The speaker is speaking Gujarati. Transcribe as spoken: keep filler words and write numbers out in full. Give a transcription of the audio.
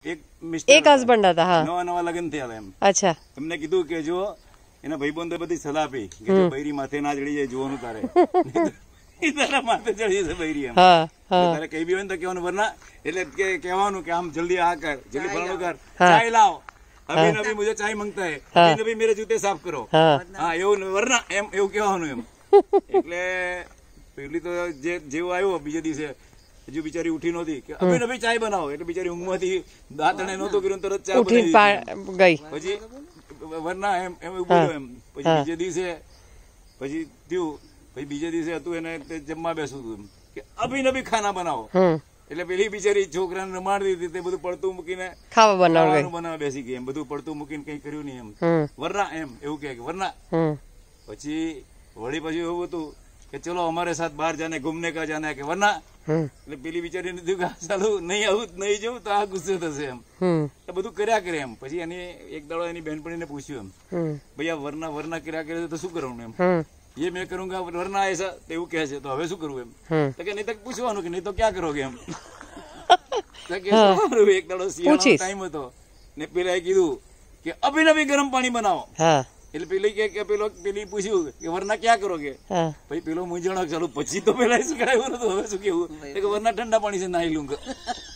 એક મિસ્ટર એક હસબન્ડ હતા હા નવા નવા લગ્ન થયા હતા એમ અચ્છા એમને કીધું કે જો એના ભાઈબંધો બધી સલાહ આપી કે જો બૈરી માથે ના ચડી જાય જોવાનું તારે ઈ તારા માથે ચડી જશે બૈરી એમ હા હા તારે કઈ બી હોય ને તો કહેવાનું વરના એટલે કે કહેવાનું કે આમ જલ્દી આ કર જલ્દી ફલાણું કર ચાય લાવ અભી નભી મુझे ચાय मांगता है अभी नभी मेरे जूते साफ करो હા એવું વરના એમ એવું કહેવાનું એમ એટલે પેલી તો જે જેવો આવ્યો બીજે દિવસે હજુ બિચારી ઉઠી નહોતી કે અભી નભી ચાય બનાવો એટલે બિચારી ઊંઘમાંથી દાંતણે નહોતું કર્યું તરત ચા ઉઠીને ગઈ પછી વરના એમ એમ એવું બોલ્યો એમ પછી બીજે દિવસે પછી થયું પછી બીજે દિવસે હતું એને જમવા બેસવું હતું એમ કે અભી નભી ખાના બનાવો એટલે પેલી બિચારી છોકરાને રમાડી દીધી તે બધું પડતું મૂકીને ખાવા બનાવવાનું બનાવવા બેસી ગઈ એમ બધું પડતું મૂકીને કઈ કર્યું નહીં એમ વરના એમ એવું કે વરના પછી વળી પછી એવું હતું કે ચલો અમારે સાથ બહાર જાને ઘૂમને કા જાને કે વરના એટલે પેલી બિચારી ને થયું કે ચાલું નહીં આવું નહીં જવું તો આ ગુસ્સે થશે એમ એટલે બધું કર્યા કરે એમ પછી એની એક દાડો એની બહેનપણીને પૂછ્યું એમ ભાઈ આ વરના વરના કર્યા કરે તો શું કરવાનું એમ ये मैं करूंगा वरना ऐसा એવું કહે છે તો હવે શું કરવું એમ તો કે નહીં તો પૂછવાનું કે નહીં તો ક્યાં કરોગે એમ તો કે સારું એક દાડો શિયાળાનો ટાઈમ હતો ને પેલા કીધું કે અભી નભી ગરમ પાણી બનાવો એટલે પેલી કે પેલો પેલી પૂછ્યું કે વરના ક્યાં કરોગે ભાઈ પેલો મૂંઝાણો ચાલુ પછી તો પેલા શું કરાયું નતું હવે શું કેવું કે વરના ઠંડા પાણી से નાહી લૂંगा